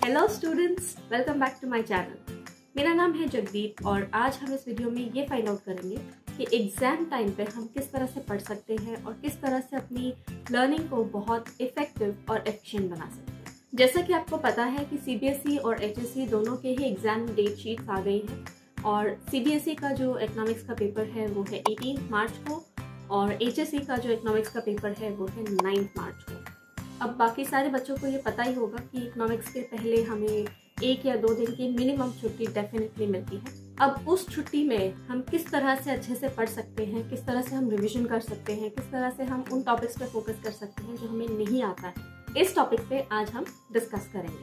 Hello students, welcome back to my channel. मेरा नाम है जगदीप और आज हम इस वीडियो में ये फाइंड आउट करेंगे कि एग्जाम टाइम पे हम किस तरह से पढ़ सकते हैं और किस तरह से अपनी लर्निंग को बहुत इफेक्टिव और एफिशिएंट बना सकते हैं। जैसा कि आपको पता है कि सीबीएसई और एचएससी दोनों के ही एग्जाम डेट शीट्स आ गई हैं और सीबीएसई का जो इकोनॉमिक्स का पेपर है वो है 18 मार्च को और एचएससी का जो इकोनॉमिक्स का पेपर है वो है 9 मार्च को। अब बाकी सारे बच्चों को ये पता ही होगा कि इकोनॉमिक्स के पहले हमें 1 या 2 दिन की मिनिमम छुट्टी डेफिनेटली मिलती है। अब उस छुट्टी में हम किस तरह से अच्छे से पढ़ सकते हैं, किस तरह से हम रिवीजन कर सकते हैं, किस तरह से हम उन टॉपिक्स पे फोकस कर सकते हैं जो हमें नहीं आता है, इस टॉपिक पे आज हम डिस्कस करेंगे।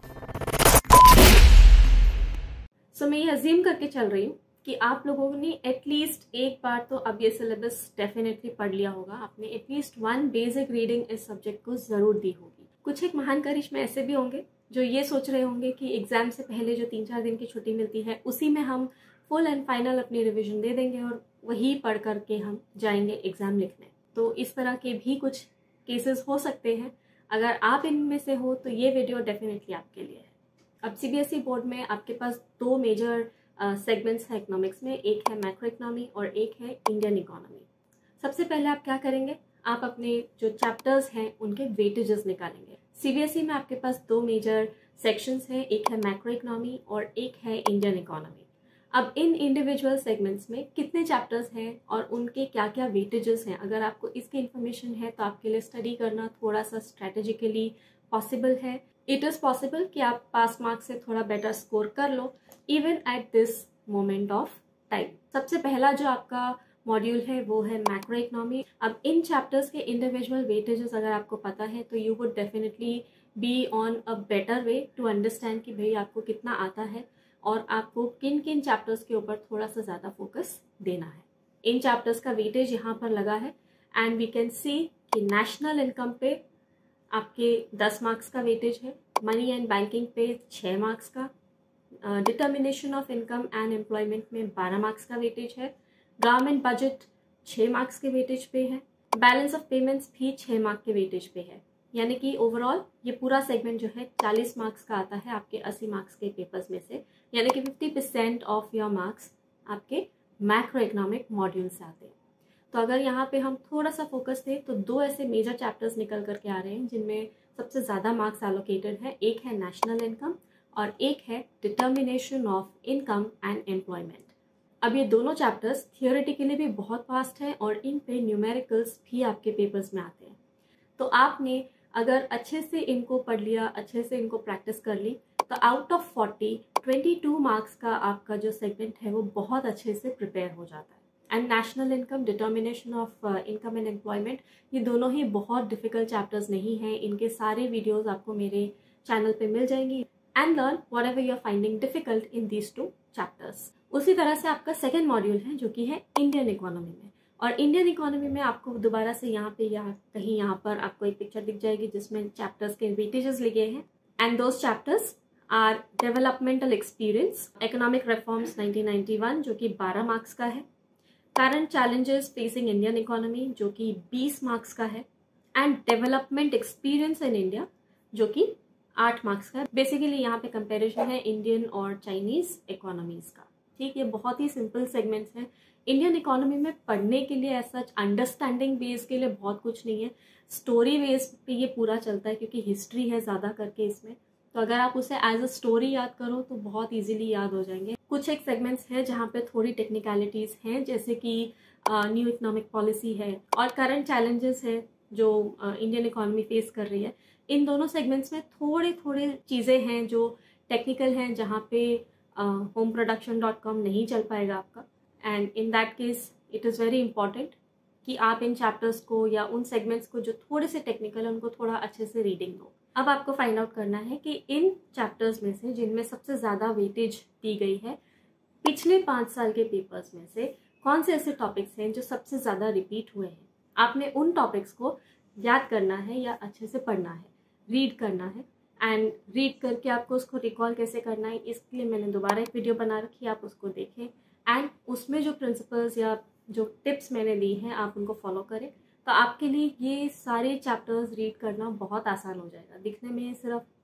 सो मैं ये अज्यूम करके चल रही हूँ कि आप लोगों ने एटलीस्ट एक बार तो अब ये सिलेबस डेफिनेटली पढ़ लिया होगा। आपने एटलीस्ट 1 बेसिक रीडिंग इस सब्जेक्ट को जरूर दी होगी। कुछ एक महान करिश्मे ऐसे भी होंगे जो ये सोच रहे होंगे कि एग्जाम से पहले जो 3-4 दिन की छुट्टी मिलती है उसी में हम फुल एंड फाइनल अपनी रिविजन दे देंगे और वही पढ़ करके हम जाएंगे एग्जाम लिखने। तो इस तरह के भी कुछ केसेस हो सकते हैं। अगर आप इनमें से हो तो ये वीडियो डेफिनेटली आपके लिए है। अब सीबीएसई बोर्ड में आपके पास 2 मेजर सेगमेंट्स है इकोनॉमिक्स में, एक है मैक्रो इकोनॉमी और एक है इंडियन इकोनॉमी। सबसे पहले आप क्या करेंगे, आप अपने जो चैप्टर्स हैं उनके वेटेजेस निकालेंगे। सीबीएसई में आपके पास 2 मेजर सेक्शंस हैं, एक है मैक्रो इकोनॉमी और एक है इंडियन इकोनॉमी। अब इन इंडिविजुअल सेगमेंट्स में कितने चैप्टर्स हैं और उनके क्या क्या वेटेजेस हैं, अगर आपको इसकी इन्फॉर्मेशन है तो आपके लिए स्टडी करना थोड़ा सा स्ट्रेटेजिकली पॉसिबल है। इट इज़ पॉसिबल कि आप पास मार्क्स से थोड़ा बेटर स्कोर कर लो even at this moment of time. सबसे पहला जो आपका मॉड्यूल है वो है मैक्रो इकोनॉमी। अब इन चैप्टर्स के इंडिविजुअल वेटेजेस अगर आपको पता है तो you would definitely be on a better way to understand कि भाई आपको कितना आता है और आपको किन किन चैप्टर्स के ऊपर थोड़ा सा ज़्यादा फोकस देना है। इन चैप्टर्स का वेटेज यहाँ पर लगा है एंड वी कैन सी कि नेशनल इनकम पे आपके 10 मार्क्स का वेटेज है, मनी एंड बैंकिंग पे 6 मार्क्स का, determination of income and employment में 12 मार्क्स का वेटेज है, गवर्नमेंट बजट 6 मार्क्स के वेटेज पे है, बैलेंस ऑफ पेमेंट्स भी 6 मार्क्स के वेटेज पे है। यानी कि ओवरऑल ये पूरा सेगमेंट जो है 40 मार्क्स का आता है आपके 80 मार्क्स के पेपर्स में से, यानी कि 50% ऑफ योर मार्क्स आपके मैक्रो इकोनॉमिक मॉड्यूल से आते हैं। तो अगर यहाँ पे हम थोड़ा सा फोकस दें तो 2 ऐसे मेजर चैप्टर्स निकल करके आ रहे हैं जिनमें सबसे ज़्यादा मार्क्स एलोकेटेड है। एक है नेशनल इनकम और एक है determination of income and employment. अब ये दोनों चैप्टर्स थियोरेटिकली भी बहुत फास्ट हैं और इन पे न्यूमेरिकल्स भी आपके पेपर्स में आते हैं। तो आपने अगर अच्छे से इनको पढ़ लिया, अच्छे से इनको प्रैक्टिस कर ली तो आउट ऑफ 40 22 मार्क्स का आपका जो सेगमेंट है वो बहुत अच्छे से प्रिपेयर हो जाता है। And national income, determination of income and employment, ये दोनों ही बहुत डिफिकल्ट चैप्टर्स नहीं हैं। इनके सारे वीडियोस आपको मेरे चैनल पे मिल जाएंगी and learn whatever you are finding difficult in these 2 chapters. उसी तरह से आपका सेकेंड मॉड्यूल है जो कि है इंडियन इकोनॉमी में, और इंडियन इकोनॉमी में आपको दोबारा से यहाँ पे या कहीं यहाँ पर आपको एक पिक्चर दिख जाएगी जिसमें चैप्टर्स के वेटेजेस लिखे हैं and those chapters are developmental experience, economic reforms 1991 जो कि 12 मार्क्स का है, current challenges facing Indian economy जो कि 20 मार्क्स का है, and development experience in India जो कि 8 मार्क्स का है। बेसिकली यहाँ पे कंपैरिजन है इंडियन और चाइनीज इकोनॉमीज का। ठीक, ये बहुत ही सिंपल सेगमेंट्स हैं। इंडियन इकोनॉमी में पढ़ने के लिए ऐसा अंडरस्टैंडिंग बेस के लिए बहुत कुछ नहीं है, स्टोरी बेस पे ये पूरा चलता है क्योंकि हिस्ट्री है ज़्यादा करके इसमें। तो अगर आप उसे एज अ स्टोरी याद करो तो बहुत इजीली याद हो जाएंगे। कुछ एक सेगमेंट्स हैं जहाँ पे थोड़ी टेक्निकलिटीज़ हैं जैसे कि न्यू इकोनॉमिक पॉलिसी है और करंट चैलेंजेस है जो इंडियन इकोनॉमी फेस कर रही है। इन दोनों सेगमेंट्स में थोड़े थोड़े चीज़ें हैं जो टेक्निकल हैं जहाँ पे homeproduction.com नहीं चल पाएगा आपका। And in that case it is very important कि आप इन चैप्टर्स को या उन सेगमेंट्स को जो थोड़े से टेक्निकल है उनको थोड़ा अच्छे से रीडिंग दो। अब आपको फाइंड आउट करना है कि इन चैप्टर्स में से जिनमें सबसे ज़्यादा वेटेज दी गई है पिछले 5 साल के पेपर्स में से कौन से ऐसे टॉपिक्स हैं जो सबसे ज़्यादा रिपीट हुए हैं। आपने उन टॉपिक्स को याद करना है या अच्छे से पढ़ना है, रीड करना है एंड रीड करके आपको उसको रिकॉल कैसे करना है इसके लिए मैंने दोबारा एक वीडियो बना रखी है, आप उसको देखें एंड उसमें जो प्रिंसिपल्स या जो टिप्स मैंने दी हैं आप उनको फॉलो करें। तो आपके लिए ये सारे चैप्टर्स रीड करना बहुत आसान हो जाएगा। दिखने में सिर्फ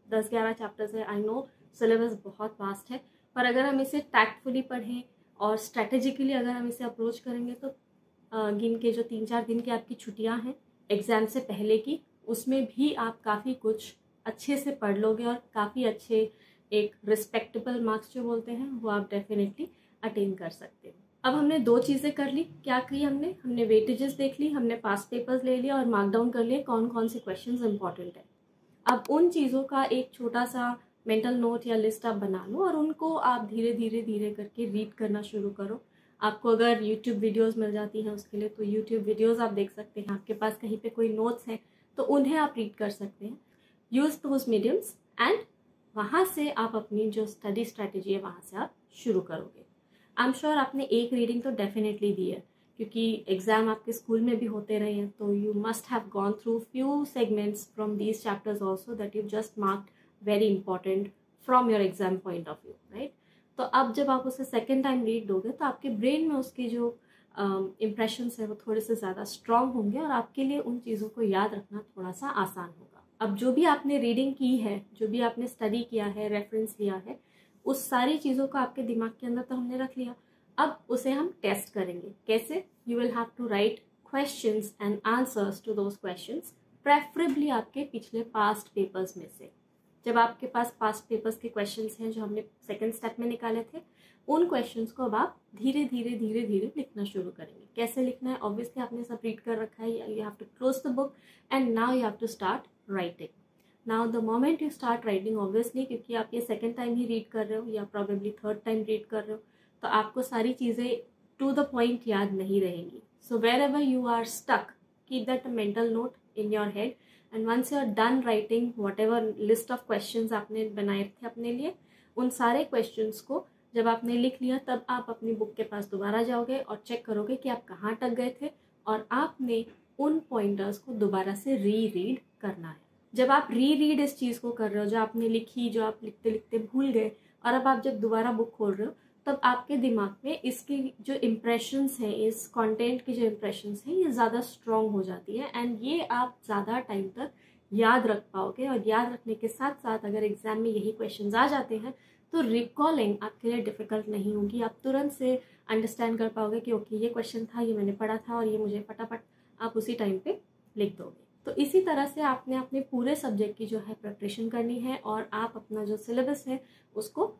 10-11 चैप्टर्स है। आई नो सिलेबस बहुत वास्ट है, पर अगर हम इसे टैक्टफुली पढ़ें और स्ट्रैटेजिकली अगर हम इसे अप्रोच करेंगे तो गिन के जो 3-4 दिन की आपकी छुट्टियां हैं एग्ज़ाम से पहले की, उसमें भी आप काफ़ी कुछ अच्छे से पढ़ लोगे और काफ़ी अच्छे एक रिस्पेक्टेबल मार्क्स जो बोलते हैं वो आप डेफिनेटली अटेन कर सकते हो। अब हमने 2 चीज़ें कर ली। क्या की हमने वेटेजेस देख ली, हमने पास्ट पेपर्स ले लिया और मार्क डाउन कर लिए कौन कौन से क्वेश्चंस इंपॉर्टेंट है। अब उन चीज़ों का एक छोटा सा मेंटल नोट या लिस्ट आप बना लो और उनको आप धीरे धीरे करके रीड करना शुरू करो। आपको अगर यूट्यूब वीडियोस मिल जाती हैं उसके लिए तो यूट्यूब वीडियोस आप देख सकते हैं। आपके पास कहीं पे कोई नोट्स हैं तो उन्हें आप रीड कर सकते हैं। यूज़ दोज मीडियम्स एंड वहाँ से आप अपनी जो स्टडी स्ट्रैटेजी है वहाँ से आप शुरू करोगे। आई एम श्योर आपने एक रीडिंग तो डेफिनेटली दी है, क्योंकि एग्जाम आपके स्कूल में भी होते रहे हैं, तो you must have gone through few segments from these chapters also that you just marked very important from your exam point of view, right. तो अब जब आप उसे सेकेंड टाइम रीड दोगे तो आपके ब्रेन में उसके जो इम्प्रेशंस है वो थोड़े से ज़्यादा स्ट्रॉन्ग होंगे और आपके लिए उन चीज़ों को याद रखना थोड़ा सा आसान होगा। अब जो भी आपने रीडिंग की है, जो भी आपने स्टडी किया है, रेफरेंस लिया है, उस सारी चीज़ों को आपके दिमाग के अंदर तो हमने रख लिया। अब उसे हम टेस्ट करेंगे। कैसे? You will have to write questions and answers to those questions, preferably आपके पिछले पास्ट पेपर्स में से। जब आपके पास पास्ट पेपर्स के क्वेश्चंस हैं जो हमने सेकंड स्टेप में निकाले थे, उन क्वेश्चंस को अब आप धीरे धीरे लिखना शुरू करेंगे। कैसे लिखना है? ऑब्वियसली आपने सब रीड कर रखा है। You have to close the book and now you have to start writing. Now the moment you start writing, obviously क्योंकि आप ये सेकेंड टाइम ही रीड कर रहे हो या प्रॉबेबली थर्ड टाइम रीड कर रहे हो, तो आपको सारी चीज़ें टू द पॉइंट याद नहीं रहेंगी। So wherever you are stuck, keep that mental note in your head and once you are done writing whatever list of questions आपने बनाए थे अपने लिए, उन सारे क्वेश्चंस को जब आपने लिख लिया तब आप अपनी बुक के पास दोबारा जाओगे और चेक करोगे कि आप कहाँ अटक गए थे और आपने उन पॉइंटर्स को दोबारा से रीड करना है। जब आप रीड इस चीज़ को कर रहे हो, जो आपने लिखी, जो आप लिखते लिखते भूल गए, और अब आप जब दोबारा बुक खोल रहे हो तब आपके दिमाग में इसके जो इम्प्रेशंस हैं, इस कंटेंट की जो इम्प्रेशंस हैं, ये ज़्यादा स्ट्रॉन्ग हो जाती है एंड ये आप ज़्यादा टाइम तक याद रख पाओगे। और याद रखने के साथ साथ अगर एग्जाम में यही क्वेश्चंस आ जाते हैं तो रिकॉलिंग आपके लिए डिफ़िकल्ट नहीं होगी। आप तुरंत से अंडरस्टैंड कर पाओगे कि ओके ये क्वेश्चन था, ये मैंने पढ़ा था और ये मुझे फटाफट आप उसी टाइम पे लिख दोगे। तो इसी तरह से आपने अपने पूरे सब्जेक्ट की जो है प्रिपरेशन करनी है और आप अपना जो सिलेबस है उसको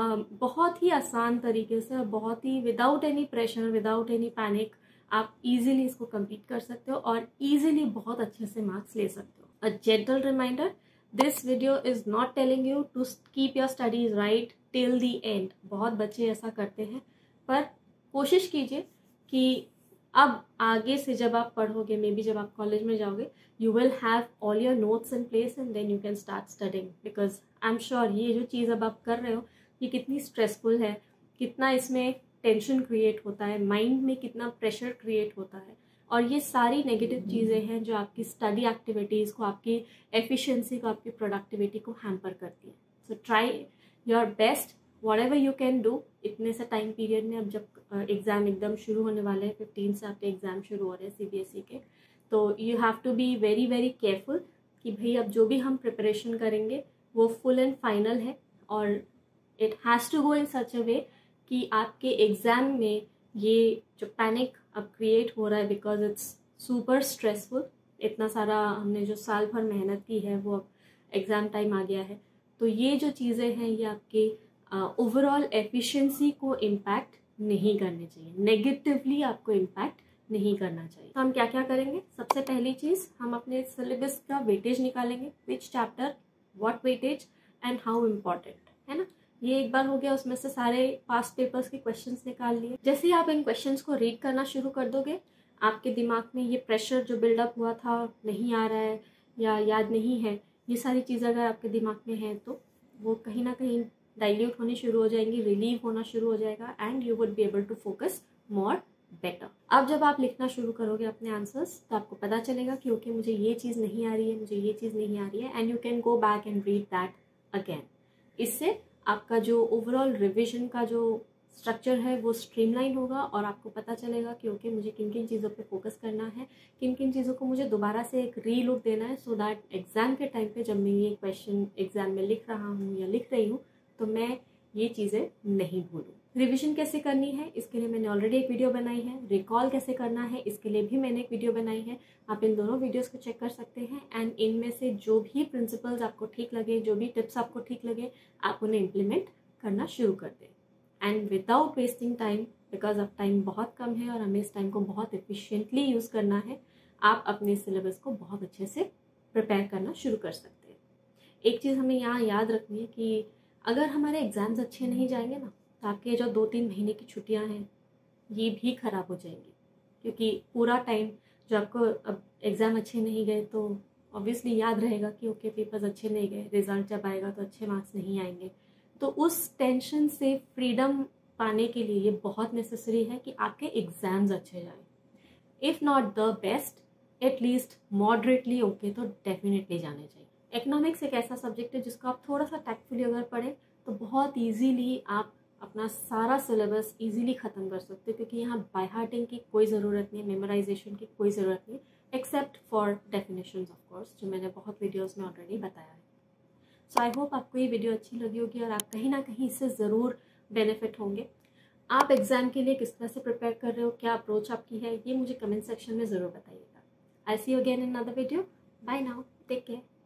बहुत ही आसान तरीके से और बहुत ही without any pressure, without any panic आप इजीली इसको कंप्लीट कर सकते हो और इजीली बहुत अच्छे से मार्क्स ले सकते हो। A gentle reminder, this video is not telling you to keep your studies right till the end. बहुत बच्चे ऐसा करते हैं, पर कोशिश कीजिए कि अब आगे से जब आप पढ़ोगे, मे बी जब आप कॉलेज में जाओगे, you will have all your notes in place and then you can start studying. Because I am sure ये जो चीज़ अब आप कर रहे हो ये कितनी स्ट्रेसफुल है, कितना इसमें टेंशन क्रिएट होता है, माइंड में कितना प्रेशर क्रिएट होता है, और ये सारी नेगेटिव चीज़ें हैं जो आपकी स्टडी एक्टिविटीज़ को, आपकी एफिशिएंसी को, आपकी प्रोडक्टिविटी को हैम्पर करती है। So try your best whatever you can do. इतने से टाइम पीरियड में, अब जब एग्ज़ाम एकदम शुरू होने वाले हैं, 15 से आपके एग्ज़ाम शुरू हो रहे हैं CBSE के, तो you have to be very very careful कि भाई अब जो भी हम प्रिपरेशन करेंगे वो फुल एंड फाइनल है और it has to go in such a way कि आपके एग्ज़ाम में ये जो पैनिक अब क्रिएट हो रहा है बिकॉज इट्स सुपर स्ट्रेसफुल, इतना सारा हमने जो साल भर मेहनत की है वो अब एग्ज़ाम टाइम आ गया है, तो ये जो चीज़ें हैं ये आपके ओवरऑल एफिशिएंसी को इम्पैक्ट नहीं करनी चाहिए, नेगेटिवली आपको इम्पैक्ट नहीं करना चाहिए। तो हम क्या क्या करेंगे? सबसे पहली चीज़, हम अपने सिलेबस का वेटेज निकालेंगे, which chapter what weightage and how important, है ना। ये एक बार हो गया, उसमें से सारे पास्ट पेपर्स के क्वेश्चंस निकाल लिए। जैसे ही आप इन क्वेश्चंस को रीड करना शुरू कर दोगे, आपके दिमाग में ये प्रेशर जो बिल्डअप हुआ था, नहीं आ रहा है या याद नहीं है, ये सारी चीज़ें अगर आपके दिमाग में हैं तो वो कहीं ना कहीं डाइल्यूट होनी शुरू हो जाएंगी, रिलीव होना शुरू हो जाएगा and you would be able to focus more better. अब जब आप लिखना शुरू करोगे अपने आंसर्स तो आपको पता चलेगा कि ओके मुझे ये चीज़ नहीं आ रही है, मुझे ये चीज़ नहीं आ रही है, and you can go back and read that again. इससे आपका जो ओवरऑल रिविजन का जो स्ट्रक्चर है वो स्ट्रीमलाइन होगा और आपको पता चलेगा कि ओके मुझे किन किन चीज़ों पे फोकस करना है, किन किन चीज़ों को मुझे दोबारा से एक रीलुक देना है, सो दैट एग्ज़ाम के टाइम पे जब मैं ये क्वेश्चन एग्ज़ाम में लिख रहा हूँ या लिख रही हूँ तो मैं ये चीज़ें नहीं भूलूँ। रिविजन कैसे करनी है इसके लिए मैंने ऑलरेडी एक वीडियो बनाई है। रिकॉल कैसे करना है इसके लिए भी मैंने एक वीडियो बनाई है। आप इन दोनों वीडियोस को चेक कर सकते हैं एंड इनमें से जो भी प्रिंसिपल्स आपको ठीक लगे, जो भी टिप्स आपको ठीक लगे, आप उन्हें इम्प्लीमेंट करना शुरू कर दें and without wasting time, because अब टाइम बहुत कम है और हमें इस टाइम को बहुत एफिशिएंटली यूज़ करना है। आप अपने सिलेबस को बहुत अच्छे से प्रिपेयर करना शुरू कर सकते हैं। एक चीज़ हमें यहाँ याद रखनी है कि अगर हमारे एग्ज़ाम्स अच्छे नहीं जाएंगे ना तो आपके जो 2-3 महीने की छुट्टियाँ हैं ये भी ख़राब हो जाएंगी, क्योंकि पूरा टाइम जो आपको अब एग्ज़ाम अच्छे नहीं गए तो ऑब्वियसली याद रहेगा कि ओके पेपर्स अच्छे नहीं गए, रिजल्ट जब आएगा तो अच्छे मार्क्स नहीं आएंगे। तो उस टेंशन से फ्रीडम पाने के लिए ये बहुत नेसेसरी है कि आपके एग्ज़ाम्स अच्छे जाएं। If not the best, at least moderately okay तो डेफिनेटली जाने चाहिए। इकोनॉमिक्स एक ऐसा सब्जेक्ट है जिसको आप थोड़ा सा टैक्टफुली अगर पढ़ें तो बहुत ईजीली आप अपना सारा सिलेबस इजीली ख़त्म कर सकते हो, क्योंकि यहाँ बाय हार्टिंग की कोई ज़रूरत नहीं है, मेमोराइजेशन की कोई ज़रूरत नहीं, except for definitions of course, जो मैंने बहुत वीडियोस में ऑलरेडी बताया है। सो आई होप आपको ये वीडियो अच्छी लगी होगी और आप कहीं ना कहीं इससे ज़रूर बेनिफिट होंगे। आप एग्ज़ाम के लिए किस तरह से प्रिपेयर कर रहे हो, क्या अप्रोच आपकी है, ये मुझे कमेंट सेक्शन में ज़रूर बताइएगा। I see you again in another video. Bye now, take care.